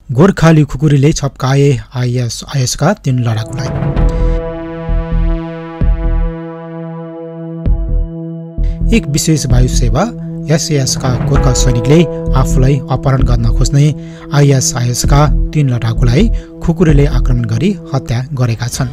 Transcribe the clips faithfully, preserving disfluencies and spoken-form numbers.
गोर्खाली खुकुरीले छप्काए आइएसआइएसका तीन लडाकुलाई। एक विशेष वायु सेवा एसएएसका गोर्खा सैनिकले आफूलाई अपहरण गर्न खोज्ने आइएसआइएसका तीन लडाकुलाई खुकुरीले आक्रमण गरी हत्या गरेका छन्।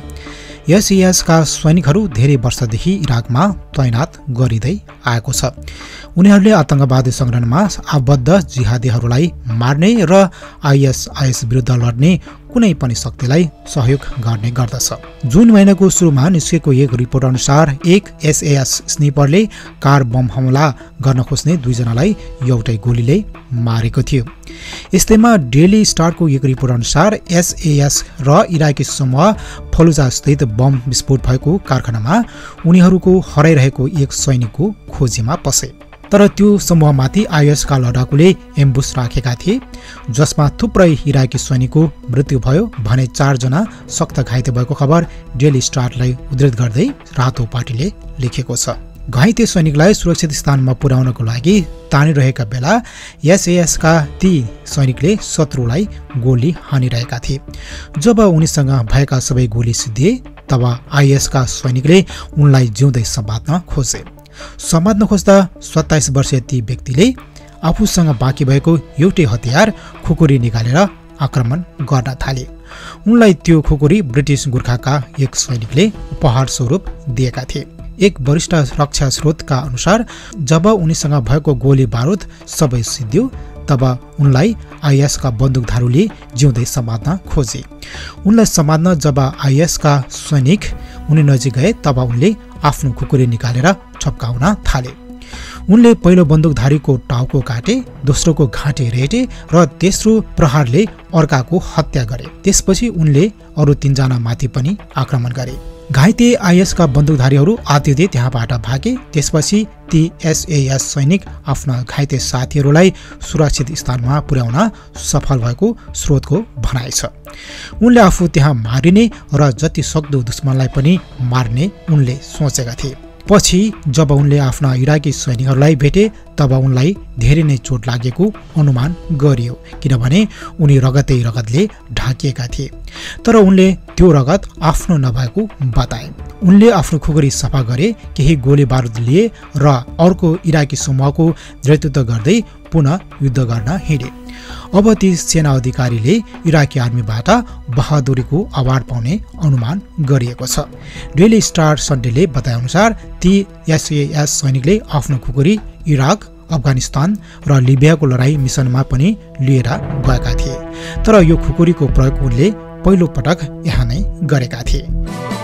एसएएसका सैनिकहरू धेरै वर्षदेखि इराकमा तैनात गरिँदै आएको छ। उनीहरूले आतंकवादी संगठनमा आबद्ध जिहादीहरूलाई मार्ने र आइएसआइएस विरुद्ध लड्ने कुनै पनि शक्तिलाई सहयोग गर्ने गर्दछ। जुन महिनाको सुरुमा निस्केको एक रिपोर्ट अनुसार एक एसएएस स्निपरले कार बम हमला गर्न खोज्ने दुईजनालाई एउटै गोलीले मारेको थियो। यस्तैमा डेली स्टारको एक रिपोर्ट अनुसार एसएएस र इराकी समूह फलुजा स्थित बम विस्फोट भएको कारखानामा उनीहरूको हराइरहेको एक सैनिकको खोजीमा पसे। तर त्यो समूहमाथि आइएसका लडाकुले एम्बुस राखेका थिए, जसमा थुप्रै इराकी सैनिकको मृत्यु भयो भने चारजना सख्त घाइते भएको खबर डेली स्टारलाई उद्धृत गर्दै रातो पार्टीले लेखेको छ। घाइते सैनिकलाई सुरक्षित स्थानमा पुर्याउनको लागि तानिरहेका बेला एसएएसका ती सैनिकले शत्रुलाई गोली हानिरहेका थिए। जब उनीसँग भएका सबै गोली सिद्धिए तब आइएसका सैनिकले उनलाई जिउँदै समात्न खोजे। समात्न खोज्दा सत्ताइस वर्षीय ती व्यक्तिले आफूसँग बाँकी भएको एउटै हतियार खुकुरी निकालेर आक्रमण गर्न थाले। उनलाई त्यो खुकुरी ब्रिटिस गोर्खाका एक सैनिकले उपहार स्वरूप दिएका थिए। एक वरिष्ठ रक्षा स्रोतका अनुसार जब उनीसँग भएको गोली बारुद सबै सिद्धियो तब उनलाई आइएसका बन्दुकधारूले जिउँदै समात्न खोजे। उनलाई समात्न जब आइएसका सैनिक उनी नजिक गए तब उनले आफ्नो खुकुरी निकालेर छप्काउन थाले। उनले पहिलो बन्दुकधारीको टाउको काटे, दोस्रोको घाँटी रेटे र तेस्रो प्रहारले अर्काको हत्या गरे। त्यसपछि उनले अरू तीनजना माथि पनि आक्रमण गरे। घाइते आइएसका बन्दुकधारीहरू आतिथ्य त्यहाँबाट भागे। त्यसपछि ती एसएएस सैनिक आफ्ना घाइते साथीहरूलाई सुरक्षित स्थानमा पुर्याउन सफल भएको स्रोतको भनाइ छ। उनले आफू त्यहाँ मारिने र जति सक्दो दुश्मनलाई पनि मार्ने उनले सोचेका थिए। पछि जब उनले आफ्ना इराकी सैनिकहरूलाई भेटे तब उनलाई धेरै नै चोट लागेको अनुमान गरियो, किनभने उनी रगतै रगतले ढाकिएका थिए। तर उनले त्यो रगत आफ्नो नभएको बताए। उनले आफ्नो खुकुरी सफा गरे, केही गोली बारुद लिए र अर्को इराकी समूहको नेतृत्व गर्दै पुनः युद्ध गर्न हिँडे। अब ती सेना अधिकारीले इराकी आर्मीबाट बहादुरीको अवार्ड पाउने अनुमान गरिएको छ। डेली स्टार सन्डेले बताएअनुसार ती एसएएस सैनिकले आफ्नो खुकुरी इराक, अफगानिस्तान र लिबियाको लडाईँ मिसनमा पनि लिएर गएका थिए। तर यो खुकुरीको प्रयोग उनले पहिलो पटक यहाँ नै गरेका थिए।